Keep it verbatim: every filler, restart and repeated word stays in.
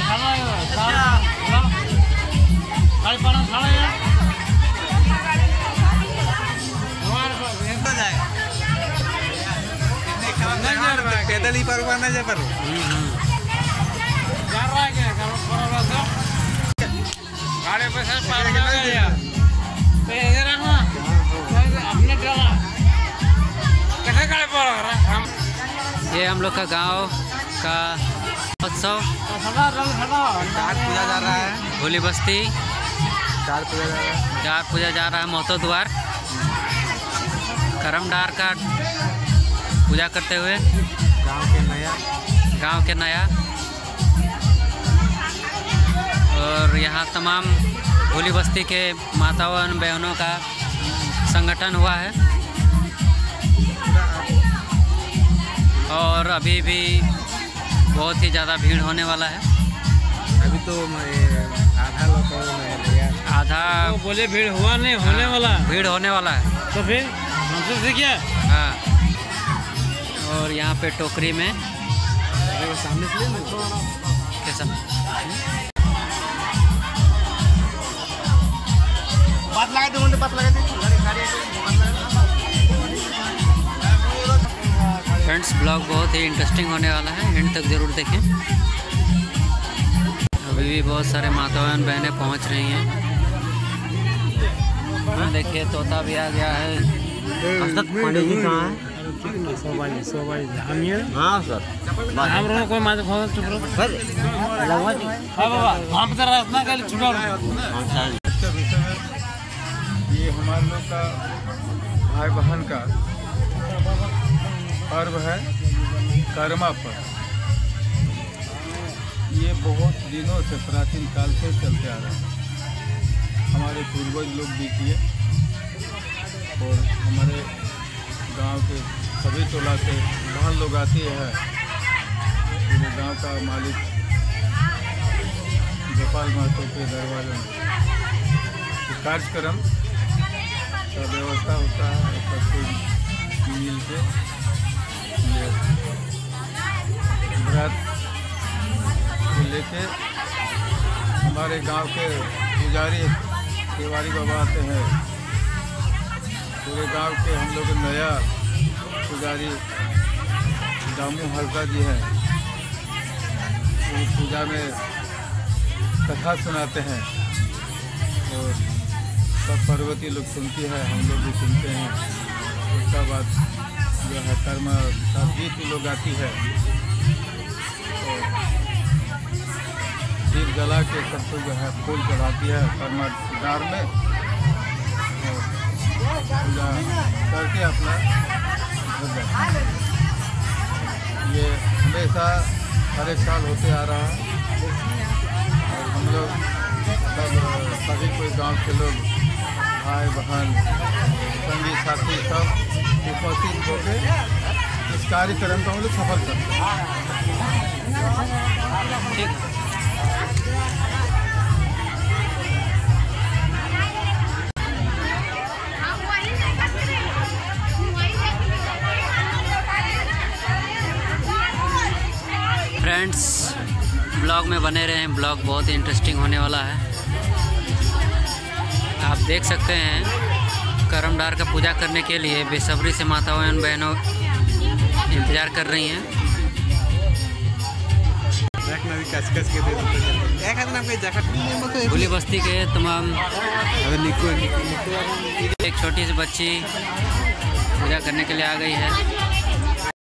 पैदल ही पर ना जा पर गाड़ी पे सर पार कर गया तो इधर आना अपने चला कैसे गाड़ी पर हम ये हम लोग का गांव का उत्सव चार पूजा जा रहा है। होली बस्ती चार पूजा जा रहा है। चार पूजा जा रहा है मोहतो द्वार करमडार का पूजा करते हुए गांव के नया गांव के नया और यहाँ तमाम होली बस्ती के माताओं एवं बहनों का संगठन हुआ है और अभी भी बहुत ही ज़्यादा भीड़ होने वाला है। अभी तो आधा लोग आधा तो बोले भीड़ हुआ नहीं होने वाला भीड़ होने वाला है तो फिर हमसे सीखिए। हाँ और यहाँ पे टोकरी में सामने से कैसा बात लगा दे बात लगा दे फ्रेंड्स ब्लॉग बहुत ही इंटरेस्टिंग होने वाला है, एंड तक ज़रूर देखें। अभी भी बहुत सारे माताएं बहनें पहुंच रही हैं। देखिए तोता भी आ गया है। पंडित जी कहाँ है? हाँ सर हम लोगों को माता फोन चुप रहो हां बाबा हम तो रत्ना का छुड़ा ये हमारे लोग का भाई बहन का पर्व है कर्मा पर्व। ये बहुत दिनों से प्राचीन काल से चलते आ रहा है। हमारे पूर्वज लोग भी किए और हमारे गांव के सभी टोला से बहन लोग आती है। पूरे गांव का मालिक गोपाल महतो के दरबार में कार्यक्रम का व्यवस्था होता है। सब कोई मिल के ये व्रत को लेके हमारे गांव के पुजारी तिवारी बाबा आते हैं। पूरे गांव के हम लोग नया पुजारी दामू हल्का जी हैं। वो पूजा में कथा सुनाते हैं और सब पर्वती लोग सुनती है, हम लोग भी सुनते हैं। उसका बाद जो है कर्मा का गीत लोग आती है और दीप जला के सबको जो है फूल चढ़ाती है कर्मा डार में और पूजा करके अपना ये हमेशा हर एक साल होते आ रहा है। और हम लोग सब सभी कोई गांव के लोग भाई बहन संगी साथी सब उपस्थित होकर इस कार्यक्रम को हम लोग सफल करते हैं। फ्रेंड्स ब्लॉग में बने रहें, ब्लॉग बहुत ही इंटरेस्टिंग होने वाला है। आप देख सकते हैं करमडार का पूजा करने के लिए बेसब्री से माताओं एवं बहनों इंतज़ार कर रही हैं। होली बस्ती के तमाम एक छोटी सी बच्ची पूजा करने के लिए आ गई है।